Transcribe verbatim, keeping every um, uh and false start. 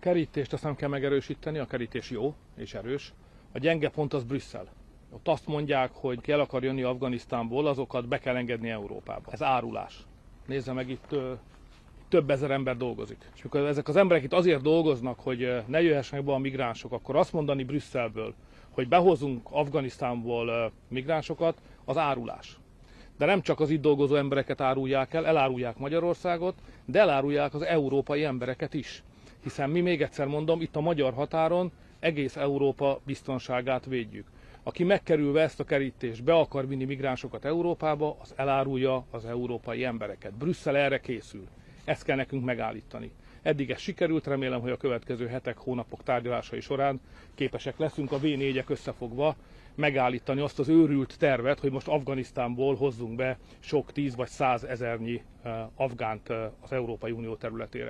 kerítést azt nem kell megerősíteni, a kerítés jó és erős. A gyenge pont az Brüsszel. Ott azt mondják, hogy ki el akar jönni Afganisztánból, azokat be kell engedni Európába. Ez árulás. Nézze meg, itt ö, több ezer ember dolgozik. És mikor ezek az emberek itt azért dolgoznak, hogy ne jöhessenek be a migránsok, akkor azt mondani Brüsszelből, hogy behozunk Afganisztánból ö, migránsokat, az árulás. De nem csak az itt dolgozó embereket árulják el, elárulják Magyarországot, de elárulják az európai embereket is. Hiszen mi, még egyszer mondom, itt a magyar határon egész Európa biztonságát védjük. Aki megkerülve ezt a kerítést be akar vinni migránsokat Európába, az elárulja az európai embereket. Brüsszel erre készül. Ezt kell nekünk megállítani. Eddig ez sikerült, remélem, hogy a következő hetek, hónapok tárgyalásai során képesek leszünk a vé négyek összefogva megállítani azt az őrült tervet, hogy most Afganisztánból hozzunk be sok tíz vagy százezernyi afgánt az Európai Unió területére.